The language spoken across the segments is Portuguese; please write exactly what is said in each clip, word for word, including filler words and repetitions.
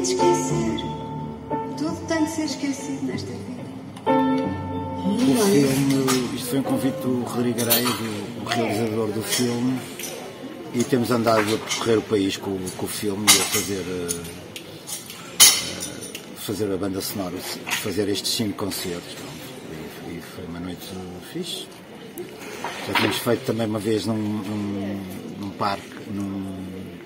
de esquecer. Tudo tem de ser esquecido nesta vida. O filme, isto foi um convite do Rodrigo Areias, o, o realizador do filme, e temos andado a percorrer o país com, com o filme e a fazer, uh, uh, fazer a banda sonora, fazer estes cinco concertos. E, e foi uma noite fixe. Já tínhamos feito também uma vez num, num, num parque, num,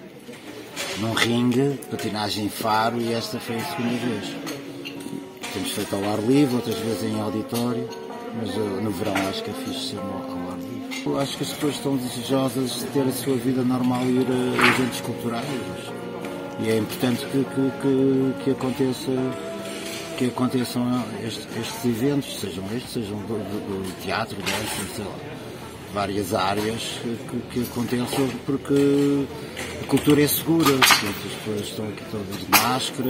num ringue, patinagem em Faro, e esta foi a segunda vez. Temos feito ao ar livre, outras vezes em auditório, mas uh, no verão acho que é fixe ser ao ar livre. Eu acho que as pessoas estão desejosas de ter a sua vida normal e ir a eventos culturais. E é importante que, que, que, que, aconteça, que aconteçam estes, estes eventos, sejam estes, sejam do, do, do teatro, dança, sei lá, várias áreas que, que aconteçam, porque a cultura é segura, as pessoas estão aqui todas de máscara,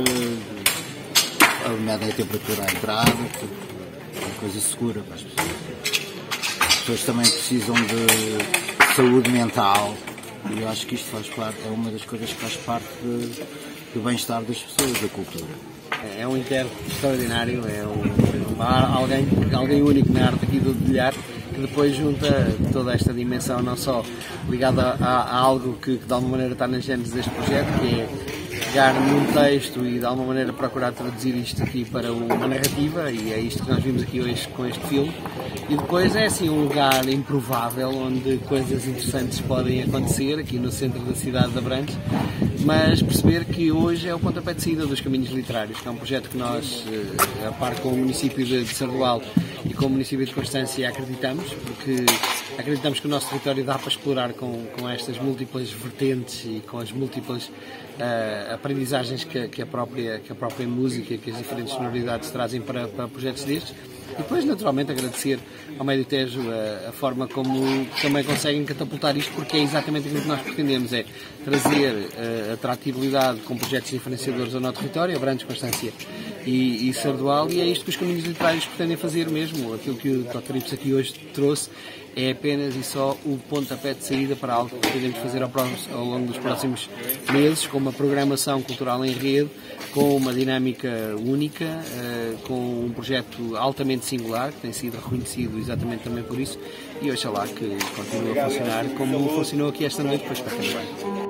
medem a temperatura à entrada, é uma coisa segura para as pessoas. As pessoas também precisam de saúde mental, e eu acho que isto faz parte, é uma das coisas que faz parte de, do bem-estar das pessoas, da cultura. É um intérprete extraordinário, é um, alguém, alguém único na arte aqui do dedilhar, que depois junta toda esta dimensão, não só ligada a, a algo que, que de alguma maneira está na gênese deste projeto, que é pegar num texto e de alguma maneira procurar traduzir isto aqui para uma narrativa, e é isto que nós vimos aqui hoje com este filme. E depois é assim um lugar improvável onde coisas interessantes podem acontecer, aqui no centro da cidade de Abrantes, mas perceber que hoje é o pontapé de saída dos Caminhos Literários, que é um projeto que nós, a par com o município de Sardual e com o município de Constância, acreditamos, porque acreditamos que o nosso território dá para explorar com, com estas múltiplas vertentes e com as múltiplas uh, aprendizagens que, que, a própria, que a própria música, que as diferentes sonoridades trazem para, para projetos destes. E depois, naturalmente, agradecer ao Médio Tejo a, a forma como também conseguem catapultar isto, porque é exatamente aquilo que nós pretendemos, é trazer uh, atratividade com projetos diferenciadores ao nosso território, Abrantes, Constância e, e Sardual, e é isto que os Caminhos Literários pretendem fazer mesmo. Aquilo que o doutor Ips aqui hoje trouxe é apenas e só o pontapé de saída para algo que pretendemos fazer ao, próximo, ao longo dos próximos meses, com uma programação cultural em rede, com uma dinâmica única, uh, com um projeto altamente singular, que tem sido reconhecido exatamente também por isso, e oxalá que continue a funcionar como funcionou aqui esta noite, para espetar bem.